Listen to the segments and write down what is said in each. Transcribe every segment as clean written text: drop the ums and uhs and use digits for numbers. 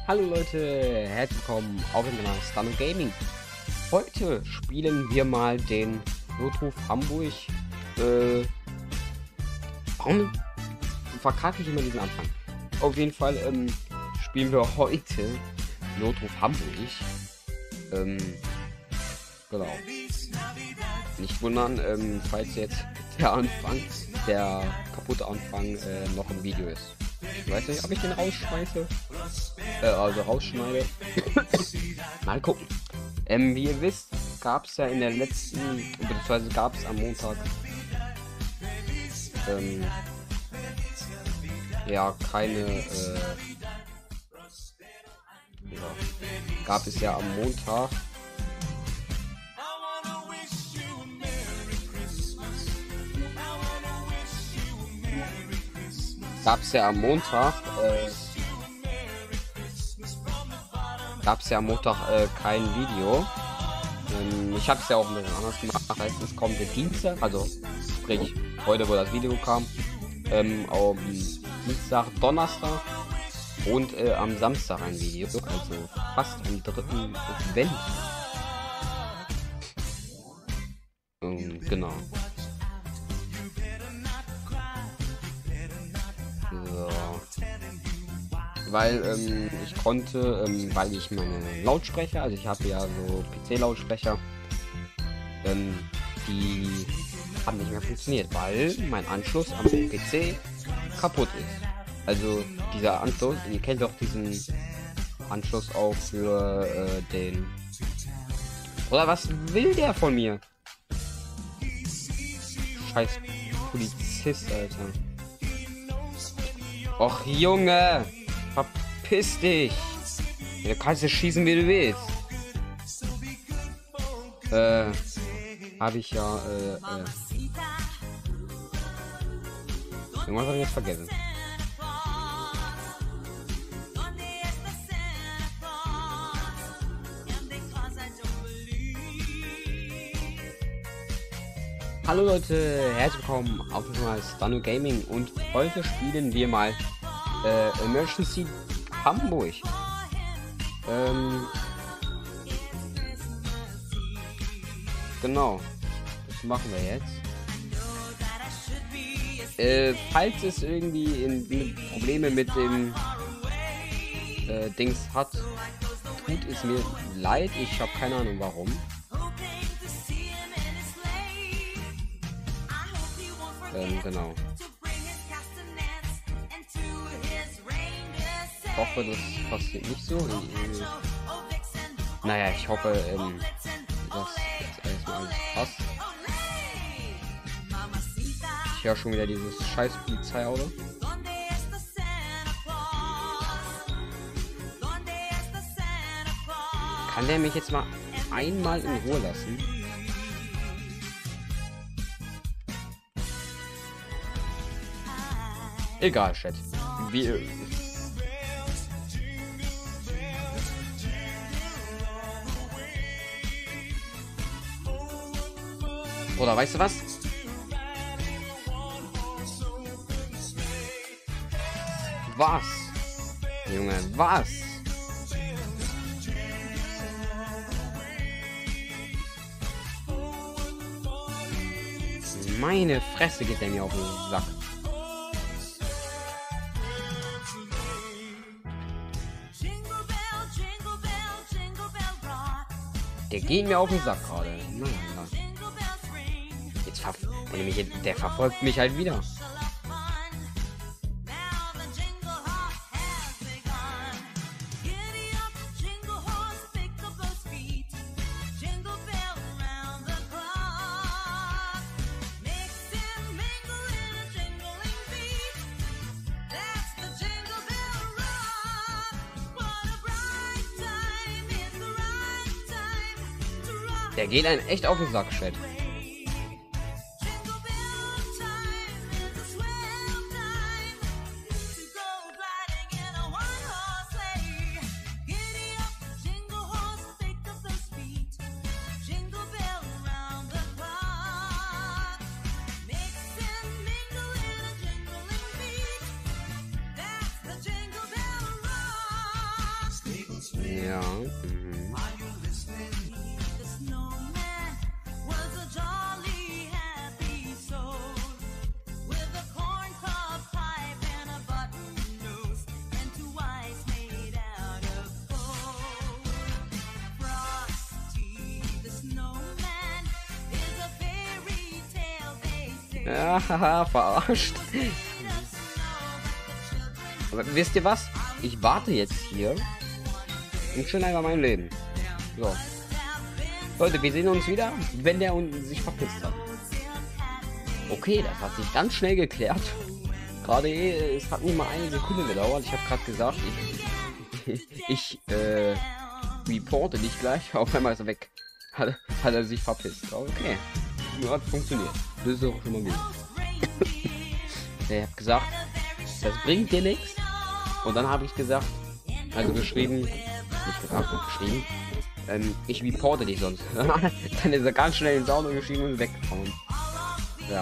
Hallo Leute, herzlich willkommen auf dem Kanal Stano Gaming. Heute spielen wir mal den Notruf Hamburg. Warum verkacke ich immer diesen Anfang? Auf jeden Fall spielen wir heute Notruf Hamburg. Genau. Nicht wundern, falls jetzt der kaputte Anfang noch im Video ist. Ich weiß nicht, ob ich den rausschmeiße. Also rausschneide. Mal gucken. Wie ihr wisst, gab es ja in der letzten, beziehungsweise gab es am Montag ja keine gab es ja am Montag kein Video. Ich habe es ja auch ein bisschen anders gemacht. Das heißt, es kommt der Dienstag, also sprich heute, wo das Video kam, am Dienstag, Donnerstag und am Samstag ein Video, also fast am 3. Advent. Genau. So. Weil ich konnte, weil ich meine Lautsprecher, also ich habe ja so PC-Lautsprecher, die haben nicht mehr funktioniert, weil mein Anschluss am PC kaputt ist. Also dieser Anschluss, ihr kennt doch diesen Anschluss auch für den... Oder was will der von mir? Scheiß Polizist, Alter. Och Junge! Verpiss dich! Du kannst ja schießen, wie du willst. Habe ich ja, irgendwas habe ich jetzt vergessen. Hallo Leute, herzlich willkommen auf dem Kanal Stano Gaming und heute spielen wir mal Emergency Hamburg. Genau, das machen wir jetzt. Falls es irgendwie Probleme mit dem Dings hat, tut es mir leid. Ich habe keine Ahnung warum. Genau. Ich hoffe, das passiert nicht so. Naja, ich hoffe, dass jetzt erstmal alles passt. Ich höre schon wieder dieses scheiß Polizeiauto. Kann der mich jetzt mal einmal in Ruhe lassen? Egal, Chat. Oder weißt du was? Was? Junge, was? Meine Fresse geht der mir auf den Sack. Der geht mir auf den Sack gerade. Jetzt der verfolgt mich halt wieder. Der geht einen echt auf den Sack, Chat. Ja. Mhm. Ja, haha, verarscht. Aber wisst ihr was? Ich warte jetzt hier und chill einfach mein Leben. So. Leute, wir sehen uns wieder, wenn der unten sich verpisst hat. Okay, das hat sich ganz schnell geklärt. Gerade es hat nicht mal eine Sekunde gedauert. Ich habe gerade gesagt, ich reporte dich gleich. Auf einmal ist er weg. Hat er sich verpisst. Okay. Ja, hat funktioniert. Das ist auch schon mal gut. Ich habe gesagt, das bringt dir nichts. Und dann habe ich gesagt, also geschrieben, nicht gesagt, geschrieben, ich reporte dich sonst. Dann ist er ganz schnell ins Auto geschrieben und weggefahren. Ja.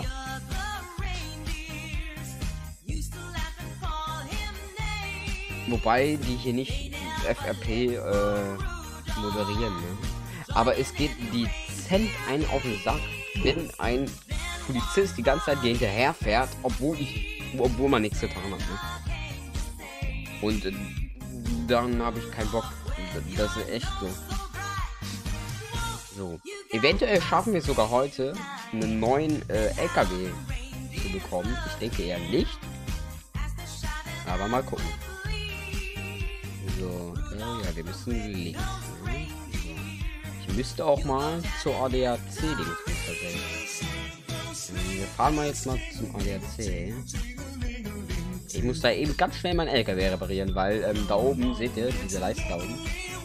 Wobei die hier nicht FRP moderieren, ne? Aber es geht dezent einen auf den Sack, wenn ein Polizist die ganze Zeit dir hinterher fährt, obwohl man nichts getan hat, ne? Und dann habe ich keinen Bock. Das ist echt so. So. Eventuell schaffen wir es sogar heute, einen neuen LKW zu bekommen. Ich denke eher nicht. Aber mal gucken. So, ja, wir müssen links. Ne? So. Ich müsste auch mal zur ADAC wir fahren mal jetzt mal zum ADAC. Ich muss da eben ganz schnell mein LKW reparieren, weil da oben, seht ihr, diese Leiste da oben.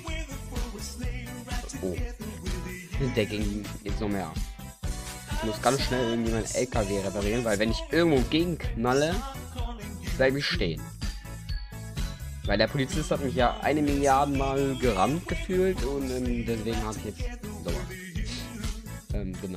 Oh. Der ging jetzt noch mehr. Ich muss ganz schnell irgendwie mein LKW reparieren, weil wenn ich irgendwo gegenknalle, bleibe ich stehen. Weil der Polizist hat mich ja 1 Milliarde Mal gerammt gefühlt und deswegen habe ich jetzt sowas. Genau.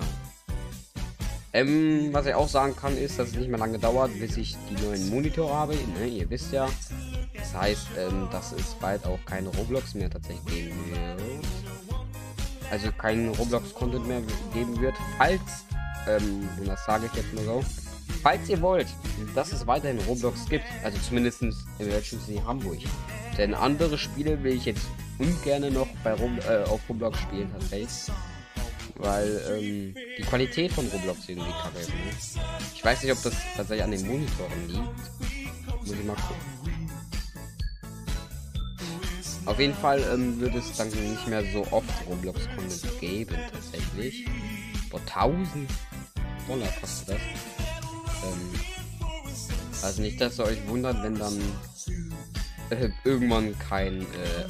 Was ich auch sagen kann, ist, dass es nicht mehr lange dauert, bis ich die neuen Monitore habe. Ne, ihr wisst ja. Das heißt, dass es bald auch keine Roblox mehr tatsächlich geben wird. Also kein Roblox-Content mehr geben wird, falls, und das sage ich jetzt mal so, falls ihr wollt, dass es weiterhin Roblox gibt, also zumindest in Emergency Hamburg. Denn andere Spiele will ich jetzt ungern noch bei auf Roblox spielen tatsächlich. Weil die Qualität von Roblox irgendwie kacke ist. Ne? Ich weiß nicht, ob das tatsächlich an den Monitoren liegt. Muss ich mal gucken. Auf jeden Fall wird es dann nicht mehr so oft Roblox-Content geben tatsächlich. Boah, 1000 Dollar kostet das. Also nicht, dass ihr euch wundert, wenn dann irgendwann kein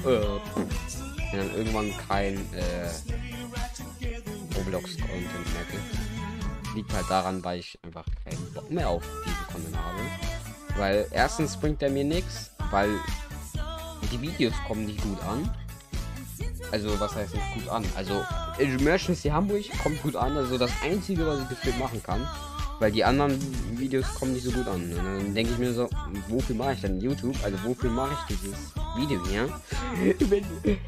Roblox-Content mehr gibt. Liegt halt daran, weil ich einfach keinen Bock mehr auf diese Content habe. Weil erstens bringt er mir nichts, weil die Videos kommen nicht gut an. Also was heißt nicht gut an? Also Emergency Hamburg kommt gut an, also das einzige, was ich gefühlt machen kann. Weil die anderen Videos kommen nicht so gut an. Und dann denke ich mir so, wofür mache ich denn YouTube? Also wofür mache ich dieses Video hier? Wenn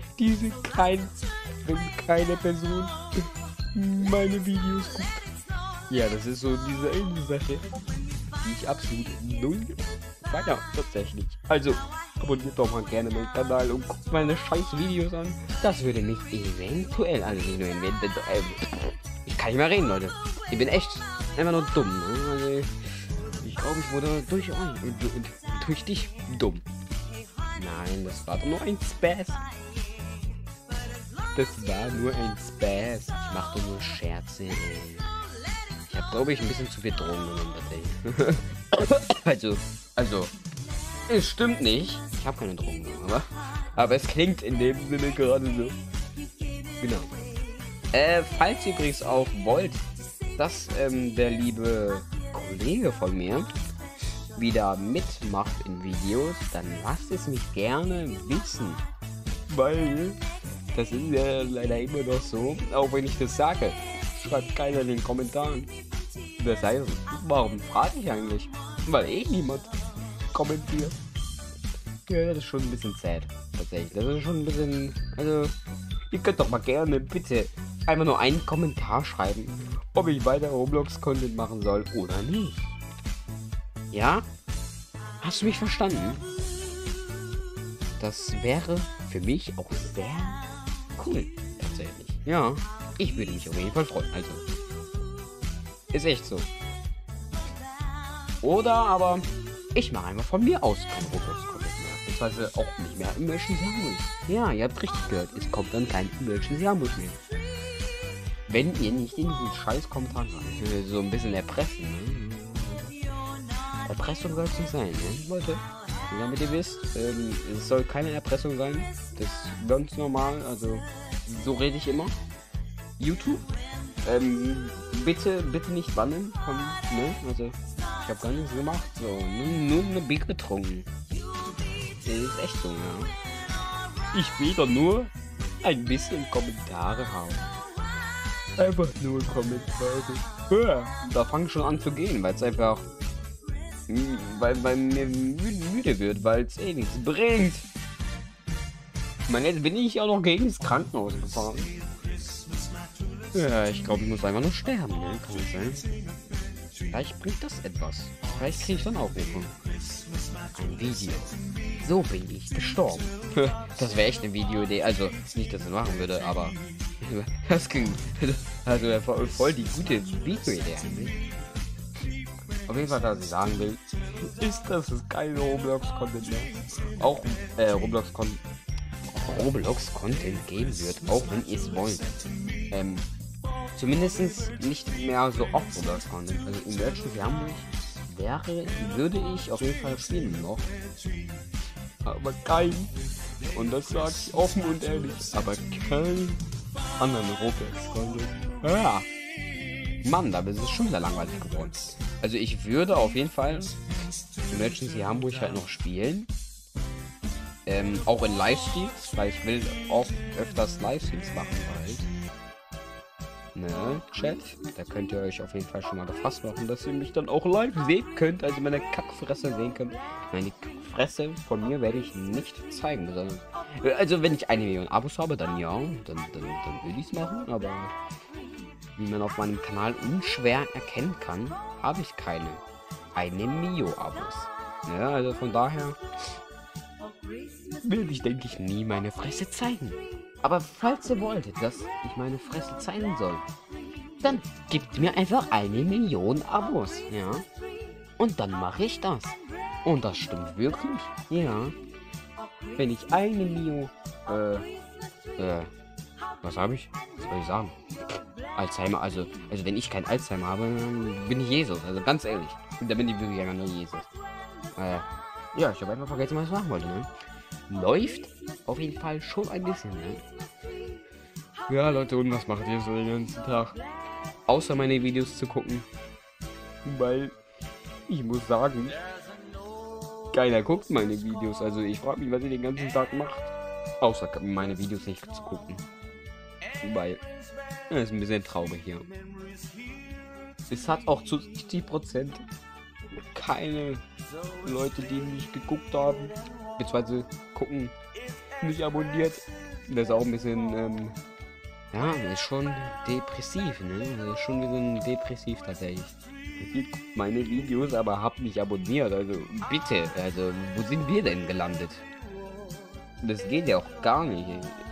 keine Person meine Videos guckt. Ja, das ist so diese eine Sache, die ich absolut null weiter tatsächlich. Also abonniert doch mal gerne meinen Kanal und guckt meine scheiß Videos an. Das würde mich eventuell, also nicht nur eventuell, ich kann nicht mehr reden, Leute. Ich bin echt einfach nur dumm. Ne? Also, ich glaube, ich wurde durch dich dumm. Nein, das war doch nur ein Spaß. Das war nur ein Spaß. Ich mach doch nur Scherze, ey. Ich habe, glaube ich, ein bisschen zu viel Drogen genommen, tatsächlich. also, es stimmt nicht. Ich habe keine Drogen genommen, aber es klingt in dem Sinne gerade so. Genau. Falls ihr übrigens auch wollt, dass der liebe Kollege von mir wieder mitmacht in Videos, dann lasst es mich gerne wissen. Weil das ist ja leider immer noch so, auch wenn ich das sage, schreibt keiner in den Kommentaren. Das heißt, warum frage ich eigentlich? Weil niemand kommentiert. Ja, das ist schon ein bisschen sad. Tatsächlich. Das ist schon ein bisschen. Also, ihr könnt doch mal gerne bitte einfach nur einen Kommentar schreiben, ob ich weiter Roblox-Content machen soll oder nicht. Ja? Hast du mich verstanden? Das wäre für mich auch sehr cool. Tatsächlich. Ja, ich würde mich auf jeden Fall freuen. Also, ist echt so. Oder aber ich mache einfach von mir aus kein Roblox-Content mehr. Beziehungsweise auch nicht mehr Emergency Ambush. Ja, ihr habt richtig gehört. Es kommt dann kein Emergency Ambush mehr. Wenn ihr nicht in diesen scheiß Kommentar rein. So ein bisschen erpressen, ne? Erpressung soll es nicht sein, ne? Leute, damit ihr wisst, es soll keine Erpressung sein. Das ist ganz normal, also so rede ich immer. YouTube, bitte nicht bannen von, ne? Also, ich habe gar nichts gemacht, so, nur eine Bier getrunken. Das ist echt so, ja. Ich will doch nur ein bisschen Kommentare haben. Einfach nur Kommentare. Ja, da fangen schon an zu gehen, weil es einfach, weil mir müde wird, weil es eh nichts bringt. Ich meine, jetzt bin ich auch noch gegen das Krankenhaus gefahren. Ja, ich glaube, ich muss einfach nur sterben, ne? Kann das sein? Vielleicht bringt das etwas. Vielleicht kriege ich dann Aufrufe. Ein Video. So bin ich gestorben. Das wäre echt eine Videoidee. Also, nicht, dass ich machen würde, aber das ging. Also, voll die gute Videoidee eigentlich. Auf jeden Fall, was ich sagen will, ist, dass es keine Roblox-Content mehr. Auch Roblox-Content geben wird, auch wenn ihr es wollt. Zumindest nicht mehr so oft Roblox-Content. Also Emergency Ambush würde ich auf jeden Fall spielen noch. Aber kein, und das sage ich offen und ehrlich, aber kein anderen Roblox-Content. Ja. Mann, da ist es schon wieder langweilig geworden. Also ich würde auf jeden Fall Emergency Hamburg halt noch spielen. Auch in Livestreams, weil ich will oft öfters Livestreams machen halt. Ne, Chat, da könnt ihr euch auf jeden Fall schon mal gefasst machen, dass ihr mich dann auch live sehen könnt, also meine Kackfresse sehen könnt. Nein, die Kackfresse von mir werde ich nicht zeigen, sondern, also wenn ich 1 Million Abos habe, dann ja, dann will ich es machen, aber wie man auf meinem Kanal unschwer erkennen kann, habe ich keine 1 Million Abos. Ja, also von daher will ich, denke ich, nie meine Fresse zeigen. Aber falls ihr wolltet, dass ich meine Fresse zeigen soll, dann gebt mir einfach 1 Million Abos, ja. Und dann mache ich das. Und das stimmt wirklich, ja. Wenn ich 1 Million, was habe ich? Was soll ich sagen? Alzheimer, also wenn ich kein Alzheimer habe, dann bin ich Jesus, also ganz ehrlich. Da bin ich wirklich einfach nur Jesus. Ja, ich habe einfach vergessen, was ich sagen wollte, ne? Läuft auf jeden Fall schon ein bisschen, ne? Ja, Leute, und was macht ihr so den ganzen Tag? Außer meine Videos zu gucken. Weil, ich muss sagen, keiner guckt meine Videos. Also ich frage mich, was ihr den ganzen Tag macht. Außer meine Videos nicht zu gucken. Weil, das ist ein bisschen traurig hier. Es hat auch zu 60% keine Leute, die mich geguckt haben, beziehungsweise gucken, nicht abonniert. Das ist auch ein bisschen, ja, das ist schon depressiv, ne? Das ist schon ein bisschen depressiv tatsächlich. Ihr guckt meine Videos, aber habt nicht abonniert, also bitte, also wo sind wir denn gelandet? Das geht ja auch gar nicht.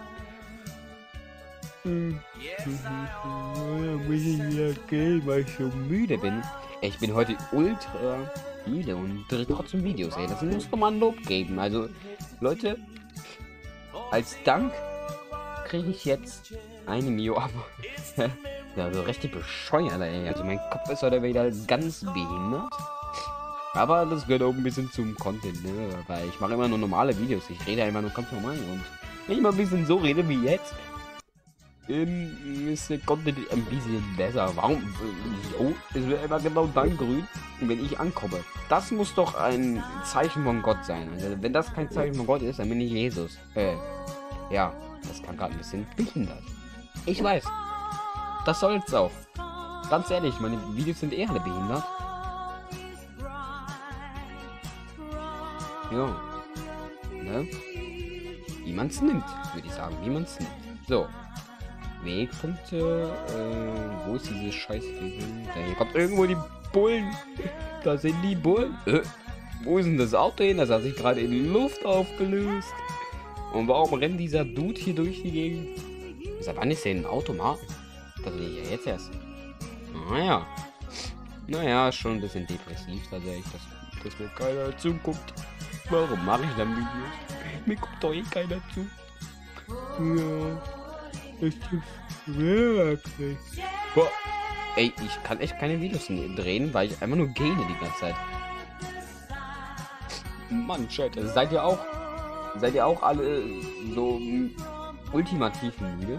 Muss ich wieder gehen, weil ich so müde bin. Ich bin heute ultra müde und drehe trotzdem Videos, ey. Das muss doch mal ein Lob geben. Also, Leute, als Dank kriege ich jetzt 1 Million Abo. Ja, so richtig bescheuert, ey. Also mein Kopf ist heute wieder ganz behindert. Aber das gehört auch ein bisschen zum Content, ne? Weil ich mache immer nur normale Videos. Ich rede einfach nur ganz normal. Und wenn ich mal ein bisschen so rede wie jetzt, ist der Content ein bisschen besser. Warum? Oh, es wird immer genau dann grün, wenn ich ankomme. Das muss doch ein Zeichen von Gott sein. Also wenn das kein Zeichen von Gott ist, dann bin ich Jesus. Ja, das kann gerade ein bisschen behindert. Ich weiß. Das soll's auch. Ganz ehrlich, meine Videos sind eher alle behindert. Ja. Ne? Wie man es nimmt, würde ich sagen. Wie man es nimmt. So. Wegpunkte. Wo ist diese Scheißregel? Da hier kommt irgendwo die Bullen. Da sind die Bullen. Wo ist denn das Auto hin? Das hat sich gerade in die Luft aufgelöst. Und warum rennt dieser Dude hier durch die Gegend? Seit wann ist der ein Automat? Das sehe ich ja jetzt erst. Naja. Naja, schon ein bisschen depressiv tatsächlich, dass mir keiner zuguckt. Warum mache ich dann Videos? Mir guckt doch eh keiner zu. Ja. Das ist wirklich. Boah. Ey, ich kann echt keine Videos drehen, weil ich einfach nur gähne die ganze Zeit. Mann, Scheiße. Seid ihr auch alle so ultimativ müde?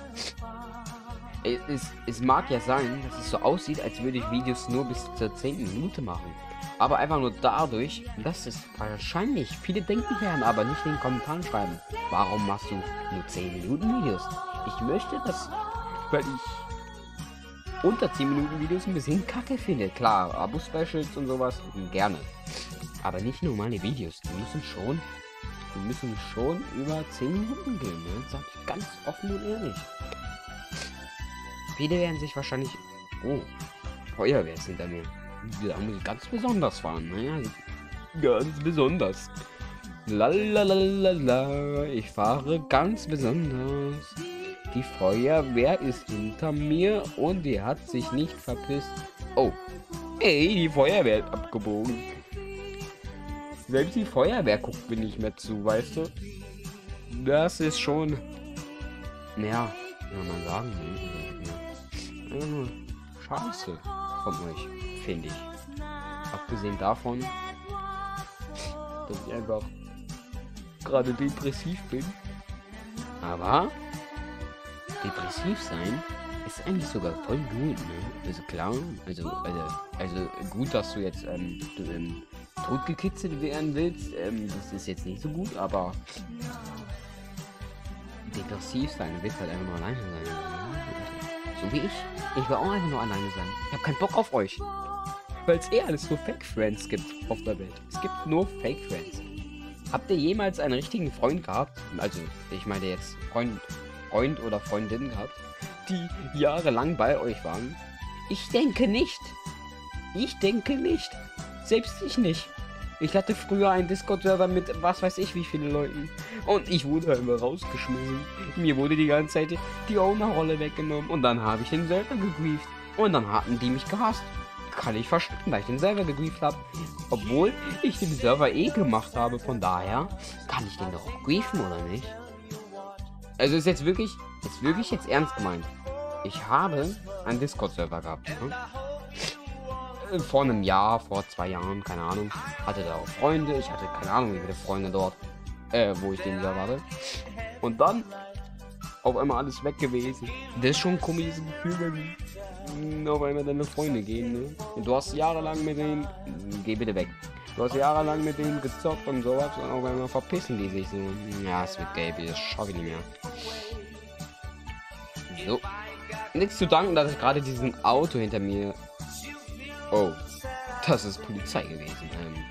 Es mag ja sein, dass es so aussieht, als würde ich Videos nur bis zur 10. Minute machen. Aber einfach nur dadurch, dass es wahrscheinlich viele denken werden, aber nicht in den Kommentaren schreiben. Warum machst du nur 10 Minuten Videos? Ich möchte das, weil ich unter 10 Minuten Videos ein bisschen kacke finde. Klar, Abo-Specials und sowas, gerne. Aber nicht normale Videos, die müssen schon über 10 Minuten gehen, ne? Sag ich ganz offen und ehrlich. Viele werden sich wahrscheinlich... Oh, Feuerwehr ist hinter mir. Da muss ich ganz besonders fahren, naja, ganz besonders. Lalalala, ich fahre ganz besonders. Die Feuerwehr ist hinter mir und die hat sich nicht verpisst. Oh, ey, die Feuerwehr ist abgebogen. Selbst die Feuerwehr guckt mir nicht mehr zu, weißt du? Das ist schon... Ja, kann man sagen. Einfach nur scheiße von euch, finde ich. Abgesehen davon, dass ich einfach gerade depressiv bin. Aber depressiv sein ist eigentlich sogar voll gut, ne? Also klar, also gut, dass du jetzt totgekitzelt werden willst, das ist jetzt nicht so gut, aber depressiv sein, du willst halt einfach nur alleine sein. So wie ich. Ich will auch einfach nur alleine sein. Ich habe keinen Bock auf euch. Weil es alles nur Fake-Friends gibt auf der Welt. Es gibt nur Fake-Friends. Habt ihr jemals einen richtigen Freund gehabt? Also, ich meine jetzt Freund oder Freundin gehabt, die jahrelang bei euch waren? Ich denke nicht. Ich denke nicht. Selbst ich nicht. Ich hatte früher einen Discord-Server mit was weiß ich wie viele Leuten. Und ich wurde immer rausgeschmissen. Mir wurde die ganze Zeit die Owner-Rolle weggenommen. Und dann habe ich den Server gegrieft. Und dann hatten die mich gehasst. Kann ich verstehen, weil ich den Server gegrieft habe. Obwohl ich den Server eh gemacht habe. Von daher kann ich den doch griefen, oder nicht? Also ist jetzt wirklich jetzt ernst gemeint. Ich habe einen Discord-Server gehabt. Ne? Vor einem Jahr, vor 2 Jahren, keine Ahnung, hatte da auch Freunde. Ich hatte keine Ahnung, wie viele Freunde dort, wo ich den Server hatte. Und dann auf einmal alles weg gewesen. Das ist schon ein komisches Gefühl, wenn auf einmal deine Freunde gehen, ne? Und du hast jahrelang mit denen, geh bitte weg. Du hast jahrelang mit denen gezockt und sowas und auf einmal verpissen die sich so. Ja, es wird gelb, das schaffe ich nicht mehr. So. Nichts zu danken, dass ich gerade diesen Auto hinter mir... Oh, das ist Polizei gewesen.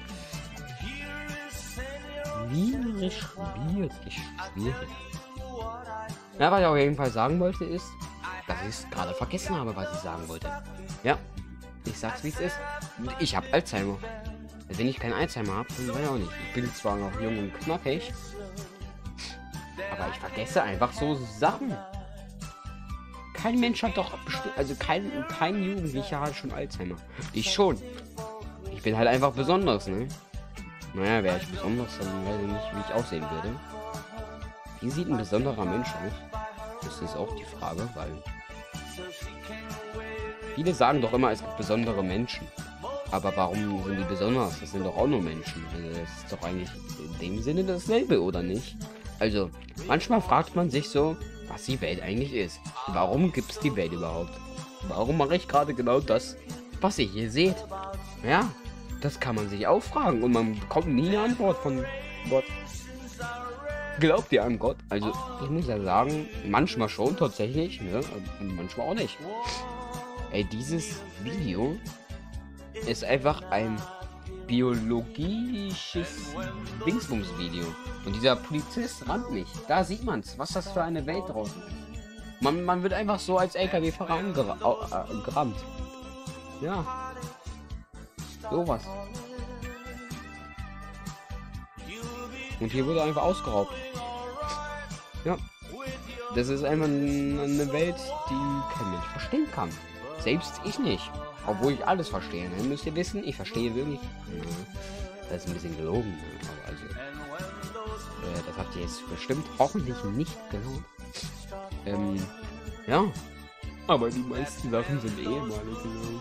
Schwierig. Ja, was ich auf jeden Fall sagen wollte ist, dass ich es gerade vergessen habe, was ich sagen wollte. Ja, ich sag's wie es ist. Ich habe Alzheimer. Wenn ich kein Alzheimer habe, dann weiß ich auch nicht. Ich bin zwar noch jung und knackig, aber ich vergesse einfach so Sachen. Kein Mensch hat doch bestimmt, also kein Jugendlicher hat schon Alzheimer. Ich schon. Ich bin halt einfach besonders, ne? Naja, wäre ich besonders, dann weiß ich nicht, wie ich aussehen würde. Wie sieht ein besonderer Mensch aus? Das ist auch die Frage, weil viele sagen doch immer, es gibt besondere Menschen. Aber warum sind die besonders? Das sind doch auch nur Menschen. Also das ist doch eigentlich in dem Sinne dasselbe, oder nicht? Also, manchmal fragt man sich so, was die Welt eigentlich ist. Warum gibt es die Welt überhaupt? Warum mache ich gerade genau das, was ihr hier seht? Ja, das kann man sich auch fragen und man bekommt nie eine Antwort von Gott. Glaubt ihr an Gott? Also, ich muss ja sagen, manchmal schon tatsächlich, ne? Und manchmal auch nicht. Ey, dieses Video ist einfach ein biologisches Dingsbums-Video. Und dieser Polizist rammt mich. Da sieht man's, was das für eine Welt draußen ist. Man wird einfach so als LKW-Fahrer angerammt. Ja. Sowas. Und hier wurde einfach ausgeraubt. Ja. Das ist einfach eine Welt, die kein Mensch verstehen kann. Selbst ich nicht. Obwohl ich alles verstehe. Ne? Müsst ihr wissen, ich verstehe wirklich. Ja, das ist ein bisschen gelogen. Ne? Aber also, das habt ihr jetzt bestimmt hoffentlich nicht gehört. Ja. Aber die meisten Sachen sind ehemalig.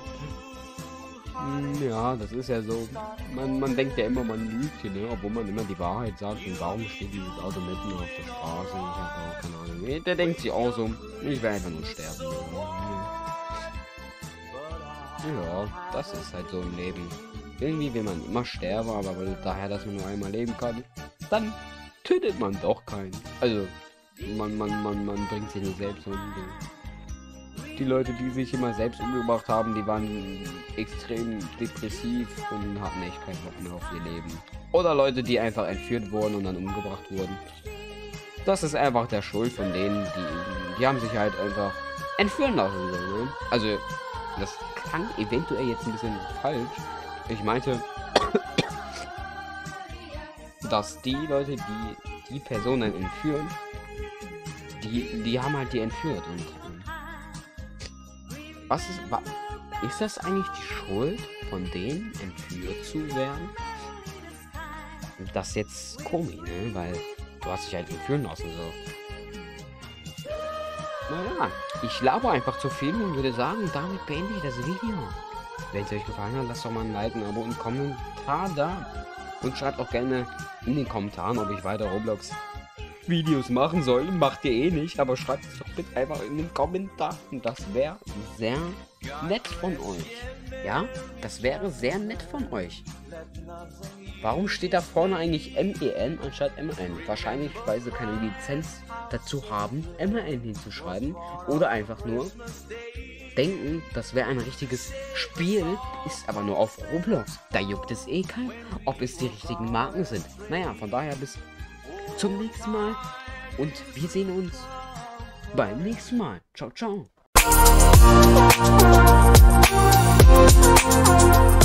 Ja, das ist ja so. Man denkt ja immer, man lügt, ne? Obwohl man immer die Wahrheit sagt. Und warum steht dieses Auto mitten auf der Straße? Ich habe auch keine Ahnung. Der denkt sich auch so, ich werde einfach nur sterben. Ja, das ist halt so im Leben. Irgendwie will man immer sterben, aber daher, dass man nur einmal leben kann, dann tötet man doch keinen. Also, man bringt sich nicht selbst um. Die Leute, die sich immer selbst umgebracht haben, die waren extrem depressiv und hatten echt keinen Bock mehr auf ihr Leben. Oder Leute, die einfach entführt wurden und dann umgebracht wurden. Das ist einfach der Schuld von denen, die haben sich halt einfach entführen lassen. Ne? Also, das klang eventuell jetzt ein bisschen falsch. Ich meinte, dass die Leute, die Personen entführen, die haben halt die entführt. Und was ist das eigentlich die Schuld von denen, entführt zu werden? Das ist jetzt komisch, ne? Weil du hast dich halt entführen lassen, so. Naja, ich laber einfach zu viel und würde sagen, damit beende ich das Video. Wenn es euch gefallen hat, lasst doch mal ein Like, ein Abo und einen Kommentar da. Und schreibt auch gerne in den Kommentaren, ob ich weiter Roblox Videos machen soll. Macht ihr eh nicht, aber schreibt es doch bitte einfach in den Kommentaren. Das wäre sehr nett von euch. Ja, das wäre sehr nett von euch. Warum steht da vorne eigentlich MEN anstatt MN? Wahrscheinlich, weil sie keine Lizenz dazu haben, MEN hinzuschreiben. Oder einfach nur denken, das wäre ein richtiges Spiel, ist aber nur auf Roblox. Da juckt es eh keinen, ob es die richtigen Marken sind. Naja, von daher bis zum nächsten Mal. Und wir sehen uns beim nächsten Mal. Ciao, ciao.